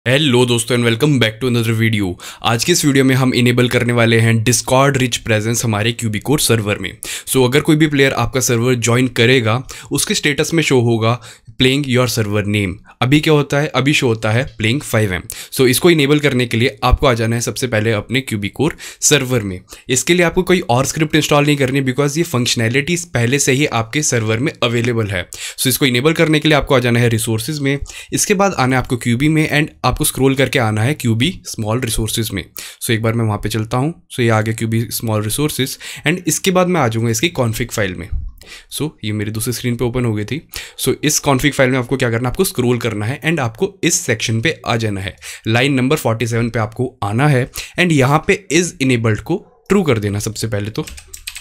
Hello दोस्तों and welcome back to another video. आज के इस वीडियो में हम इनेबल करने वाले हैं डिस्कॉर्ड रिच प्रेजेंस हमारे क्यूबिकोर सर्वर में। अगर कोई भी प्लेयर आपका सर्वर ज्वाइन करेगा उसके स्टेटस में शो होगा प्लेइंग योर सर्वर नेम। अभी क्या होता है, अभी शो होता है प्लेइंग 5M। इसको इनेबल करने के लिए आपको आ जाना है सबसे पहले अपने क्यूबिकोर सर्वर में। इसके लिए आपको कोई और स्क्रिप्ट इंस्टॉल नहीं करनी बिकॉज ये फंक्शनैलिटीज पहले से ही आपके सर्वर में अवेलेबल है। इसको इनेबल करने के लिए आपको आ जाना है रिसोर्सेज में। इसके बाद आना है आपको क्यूबी में एंड आपको स्क्रॉल करके आना है क्यूबी स्मॉल रिसोर्सेज में। एक बार मैं वहाँ पे चलता हूँ। ये आ गया क्यूबी स्मॉल रिसोर्सेज एंड इसके बाद मैं आ जाऊँगा इसकी कॉन्फिग फाइल में। ये मेरी दूसरी स्क्रीन पे ओपन हो गई थी। इस कॉन्फिग फाइल में आपको क्या करना है, आपको स्क्रॉल करना है एंड आपको इस सेक्शन पे आ जाना है। लाइन नंबर 47 पे आपको आना है एंड यहाँ पे इज इनेबल्ड को ट्रू कर देना। सबसे पहले तो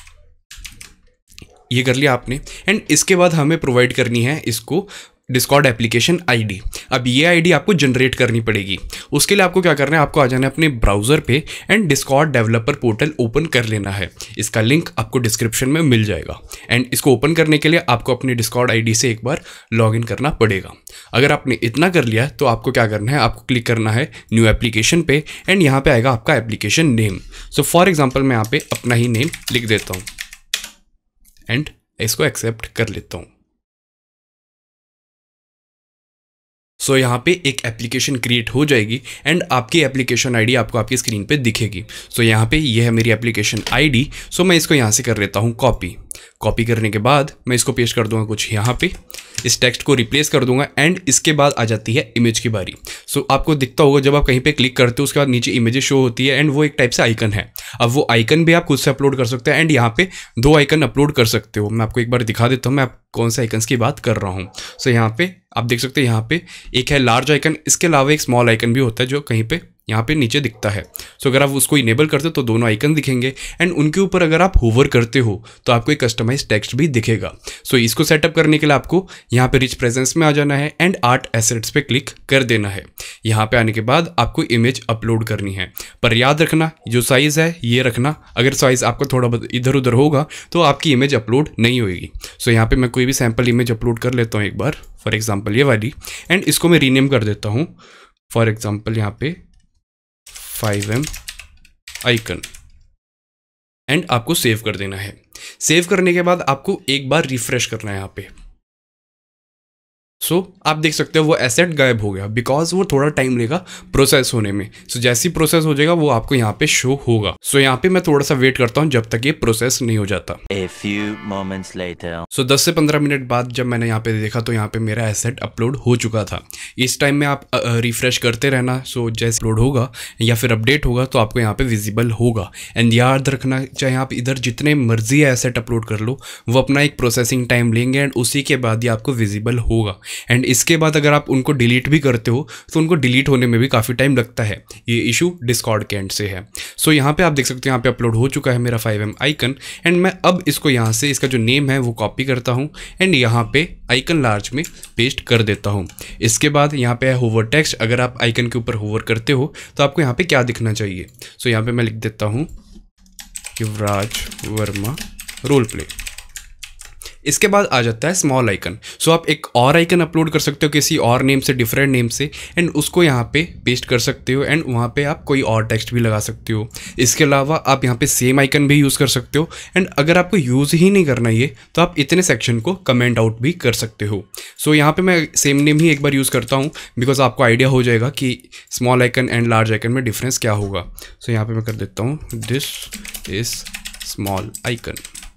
ये कर लिया आपने एंड इसके बाद हमें प्रोवाइड करनी है इसको डिस्कॉर्ड एप्लीकेशन आईडी। अब ये आईडी आपको जनरेट करनी पड़ेगी। उसके लिए आपको क्या करना है, आपको आ जाना है अपने ब्राउज़र पे and Discord developer portal open कर लेना है। इसका लिंक आपको डिस्क्रिप्शन में मिल जाएगा एंड इसको ओपन करने के लिए आपको अपनी डिस्कॉर्ड आईडी से एक बार लॉगिन करना पड़ेगा। अगर आपने इतना कर लिया तो आपको क्या करना है, आपको क्लिक करना है न्यू एप्लीकेशन पे एंड यहाँ पे आएगा आपका एप्लीकेशन नेम। फॉर एग्जाम्पल मैं यहाँ पे अपना ही नेम लिख देता हूँ एंड इसको एक्सेप्ट कर लेता हूँ। यहाँ पे एक एप्लीकेशन क्रिएट हो जाएगी एंड आपकी एप्लीकेशन आईडी आपको आपकी स्क्रीन पे दिखेगी। यहाँ पे ये है मेरी एप्लीकेशन आईडी। मैं इसको यहाँ से कर लेता हूँ कॉपी करने के बाद मैं इसको पेस्ट कर दूंगा कुछ यहाँ पे, इस टेक्स्ट को रिप्लेस कर दूंगा एंड इसके बाद आ जाती है इमेज की बारी। आपको दिखता होगा जब आप कहीं पे क्लिक करते हो उसके बाद नीचे इमेजेस शो होती है एंड वो एक टाइप से आइकन है। अब वो आइकन भी आप खुद से अपलोड कर सकते हैं एंड यहाँ पे 2 आइकन अपलोड कर सकते हो। मैं आपको एक बार दिखा देता हूँ मैं आप कौन से आइकन्स की बात कर रहा हूँ। यहाँ पे आप देख सकते हैं, यहाँ पे एक है लार्ज आइकन, इसके अलावा एक स्मॉल आइकन भी होता है जो कहीं पे यहाँ पे नीचे दिखता है। अगर आप उसको इनेबल करते हो तो दोनों आइकन दिखेंगे एंड उनके ऊपर अगर आप होवर करते हो तो आपको एक कस्टमाइज टेक्स्ट भी दिखेगा। इसको सेटअप करने के लिए आपको यहाँ पे रिच प्रेजेंस में आ जाना है एंड आर्ट एसेट्स पे क्लिक कर देना है। यहाँ पे आने के बाद आपको इमेज अपलोड करनी है, पर याद रखना जो साइज़ है ये रखना। अगर साइज़ आपका थोड़ा बहुत इधर उधर होगा तो आपकी इमेज अपलोड नहीं होगी। यहाँ पे मैं कोई भी सैम्पल इमेज अपलोड कर लेता हूँ एक बार, फॉर एग्जाम्पल ये वाली, एंड इसको मैं रीनेम कर देता हूँ फॉर एग्जाम्पल यहाँ पे 5M आइकन एंड आपको सेव कर देना है। सेव करने के बाद आपको एक बार रिफ्रेश करना है यहाँ पे। आप देख सकते हो वो एसेट गायब हो गया बिकॉज वो थोड़ा टाइम लेगा प्रोसेस होने में। जैसे ही प्रोसेस हो जाएगा वो आपको यहाँ पे शो होगा। यहाँ पे मैं थोड़ा सा वेट करता हूँ जब तक ये प्रोसेस नहीं हो जाता। A few moments later. 10 से 15 मिनट बाद जब मैंने यहाँ पे देखा तो यहाँ पे मेरा एसेट अपलोड हो चुका था। इस टाइम में आप रिफ्रेश करते रहना। जैसे अपलोड होगा या फिर अपडेट होगा तो आपको यहाँ पे विजिबल होगा। एंड याद रखना, चाहे आप इधर जितने मर्जी एसेट अपलोड कर लो वो अपना एक प्रोसेसिंग टाइम लेंगे एंड उसी के बाद ही आपको विजिबल होगा। एंड इसके बाद अगर आप उनको डिलीट भी करते हो तो उनको डिलीट होने में भी काफ़ी टाइम लगता है। ये इशू डिस्कॉर्ड के एंड से है। यहाँ पे आप देख सकते हो यहाँ पे अपलोड हो चुका है मेरा 5M आइकन एंड मैं अब इसको यहाँ से इसका जो नेम है वो कॉपी करता हूँ एंड यहाँ पे आइकन लार्ज में पेस्ट कर देता हूँ। इसके बाद यहाँ पे है होवर टेक्स्ट। अगर आप आइकन के ऊपर होवर करते हो तो आपको यहाँ पे क्या दिखना चाहिए। यहाँ पे मैं लिख देता हूँ युवराज वर्मा रोल प्ले। इसके बाद आ जाता है स्मॉल आइकन। आप एक और आइकन अपलोड कर सकते हो किसी और नेम से, डिफरेंट नेम से, एंड उसको यहाँ पे पेस्ट कर सकते हो एंड वहाँ पे आप कोई और टेक्स्ट भी लगा सकते हो। इसके अलावा आप यहाँ पे सेम आइकन भी यूज़ कर सकते हो एंड अगर आपको यूज़ ही नहीं करना ये तो आप इतने सेक्शन को कमेंट आउट भी कर सकते हो। यहाँ पर मैं सेम नेम ही एक बार यूज़ करता हूँ बिकॉज आपको आइडिया हो जाएगा कि small icon and large icon में डिफरेंस क्या होगा। यहाँ पर मैं कर देता हूँ this is small icon.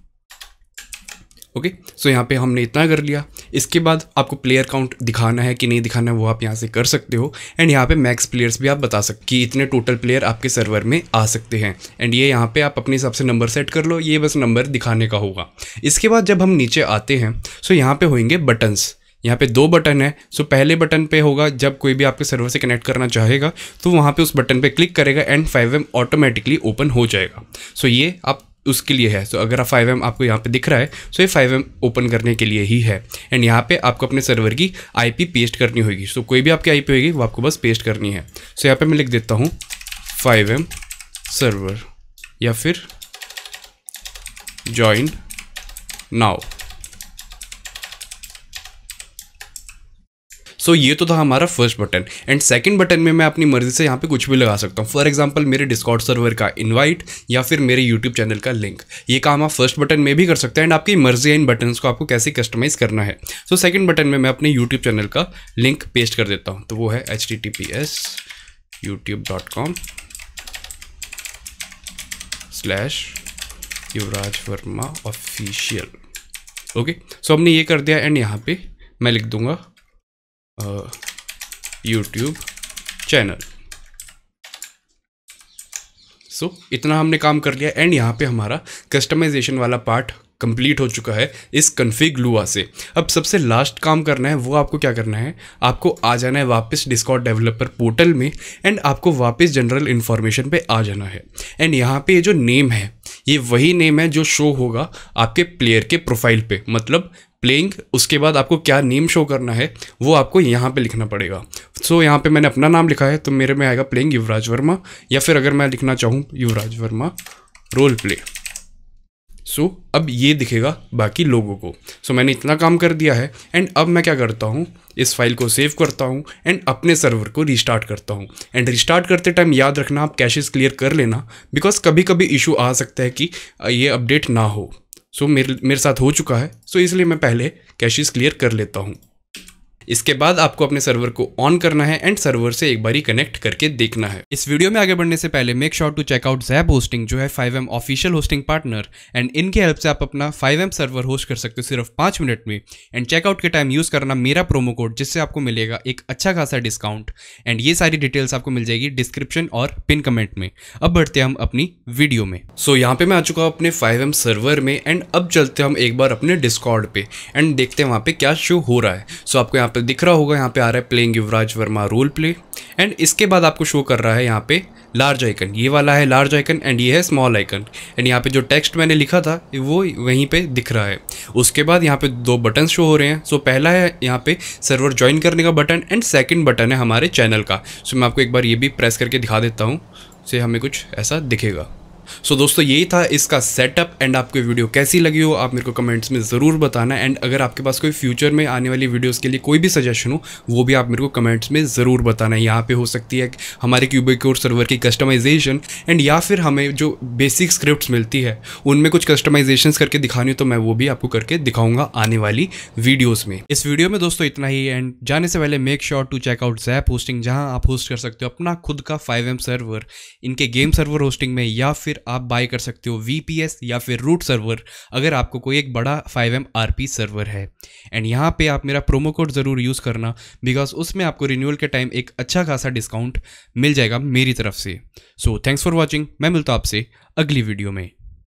Okay, यहाँ पे हमने इतना कर लिया। इसके बाद आपको प्लेयर काउंट दिखाना है कि नहीं दिखाना है वो आप यहाँ से कर सकते हो एंड यहाँ पे मैक्स प्लेयर्स भी आप बता सकते कि इतने टोटल प्लेयर आपके सर्वर में आ सकते हैं एंड ये यहाँ पे आप अपने हिसाब से नंबर सेट कर लो। ये बस नंबर दिखाने का होगा। इसके बाद जब हम नीचे आते हैं यहाँ पे होंगे बटन्स। यहाँ पे 2 बटन है। पहले बटन पे होगा जब कोई भी आपके सर्वर से कनेक्ट करना चाहेगा तो वहाँ पे उस बटन पे क्लिक करेगा एंड 5M ऑटोमेटिकली ओपन हो जाएगा। ये आप उसके लिए है। अगर आप 5M आपको यहाँ पे दिख रहा है ये 5M ओपन करने के लिए ही है एंड यहाँ पे आपको अपने सर्वर की IP पेस्ट करनी होगी। कोई भी आपकी IP होगी वो आपको बस पेस्ट करनी है। यहाँ पे मैं लिख देता हूँ 5M सर्वर या फिर ज्वाइन नाउ। सो ये तो था हमारा first button. And second button में मैं अपनी मर्जी से यहाँ पे कुछ भी लगा सकता हूँ। फॉर एग्जांपल मेरे डिस्कॉर्ड सर्वर का इनवाइट या फिर मेरे यूट्यूब चैनल का लिंक। ये काम आप फर्स्ट बटन में भी कर सकते हैं एंड आपकी मर्जी है इन बटन्स को आपको कैसे कस्टमाइज़ करना है। सो सेकंड बटन में मैं अपने यूट्यूब चैनल का लिंक पेस्ट कर देता हूँ। तो वो है https:/युवराज वर्मा ऑफिशियल। ओके, सो हमने ये कर दिया एंड यहाँ पे मैं लिख दूंगा यूट्यूब चैनल। सो इतना हमने काम कर लिया एंड यहाँ पे हमारा कस्टमाइजेशन वाला पार्ट कंप्लीट हो चुका है इस कन्फिग लुआ से। अब सबसे लास्ट काम करना है, वो आपको क्या करना है, आपको आ जाना है वापस डिस्कॉर्ड डेवलपर पोर्टल में एंड आपको वापस जनरल इन्फॉर्मेशन पे आ जाना है। एंड यहाँ पे ये जो नेम है ये वही नेम है जो शो होगा आपके प्लेयर के प्रोफाइल पे, मतलब प्लेइंग। उसके बाद आपको क्या नेम शो करना है वो आपको यहाँ पे लिखना पड़ेगा। सो यहाँ पे मैंने अपना नाम लिखा है तो मेरे में आएगा प्लेइंग युवराज वर्मा, या फिर अगर मैं लिखना चाहूँ Yuvraj Verma role play. So अब ये दिखेगा बाकी लोगों को। सो मैंने इतना काम कर दिया है एंड अब मैं क्या करता हूँ, इस फाइल को सेव करता हूँ एंड अपने सर्वर को रिस्टार्ट करता हूँ। एंड रिस्टार्ट करते टाइम याद रखना आप कैशेस क्लियर कर लेना, बिकॉज कभी कभी इशू आ सकता है कि ये अपडेट ना हो। सो मेरे साथ हो चुका है, सो इसलिए मैं पहले कैशेस क्लियर कर लेता हूँ। इसके बाद आपको अपने सर्वर को ऑन करना है एंड सर्वर से एक बारी कनेक्ट करके देखना है। इस वीडियो में आगे बढ़ने से पहले make sure to check out Zap hosting, जो है 5M official hosting partner. And इनके हेल्प से आप अपना 5M सर्वर होस्ट कर सकते हो सिर्फ 5 मिनट में। एंड चेकआउट के टाइम यूज़ करना मेरा प्रोमो कोड, जिससे आपको मिलेगा एक अच्छा खासा डिस्काउंट। एंड ये सारी डिटेल्स आपको मिल जाएगी डिस्क्रिप्शन और पिन कमेंट में। अब बढ़ते हम अपनी वीडियो में। सो यहाँ पे मैं आ चुका हूँ अपने 5M सर्वर में एंड अब चलते हम एक बार अपने डिस्कॉर्ड पे एंड देखते हैं वहाँ पे क्या शो हो रहा है। सो आपको यहाँ पे दिख रहा होगा, यहाँ पे आ रहा है playing Yuvraj Verma role play. And इसके बाद आपको शो कर रहा है यहाँ पे लार्ज आइकन, ये वाला है लार्ज आइकन एंड ये है स्मॉल आइकन। एंड यहाँ पे जो टेक्स्ट मैंने लिखा था वो वहीं पे दिख रहा है। उसके बाद यहाँ पे 2 बटन शो हो रहे हैं। सो पहला है यहाँ पे सर्वर ज्वाइन करने का बटन एंड सेकंड बटन है हमारे चैनल का। सो मैं आपको एक बार ये भी प्रेस करके दिखा देता हूँ, से हमें कुछ ऐसा दिखेगा। सो दोस्तों यही था इसका सेटअप एंड आपको वीडियो कैसी लगी हो आप मेरे को कमेंट्स में ज़रूर बताना। एंड अगर आपके पास कोई फ्यूचर में आने वाली वीडियोस के लिए कोई भी सजेशन हो वो भी आप मेरे को कमेंट्स में ज़रूर बताना। यहाँ पे हो सकती है हमारे क्यूबिकोर सर्वर की कस्टमाइजेशन एंड या फिर हमें जो बेसिक स्क्रिप्ट्स मिलती है उनमें कुछ कस्टमाइजेशंस करके दिखानी हो तो मैं वो भी आपको करके दिखाऊंगा आने वाली वीडियोज़ में। इस वीडियो में दोस्तों इतना ही। एंड जाने से पहले make sure to check out Zap hosting, जहाँ आप होस्ट कर सकते हो अपना खुद का 5M सर्वर इनके गेम सर्वर होस्टिंग में, या फिर आप बाय कर सकते हो VPS या फिर रूट सर्वर अगर आपको कोई एक बड़ा 5M RP सर्वर है। एंड यहाँ पे आप मेरा प्रोमो कोड ज़रूर यूज़ करना, बिकॉज उसमें आपको रिन्यूअल के टाइम एक अच्छा खासा डिस्काउंट मिल जाएगा मेरी तरफ से। सो थैंक्स फॉर वॉचिंग, मैं मिलता हूँ आपसे अगली वीडियो में।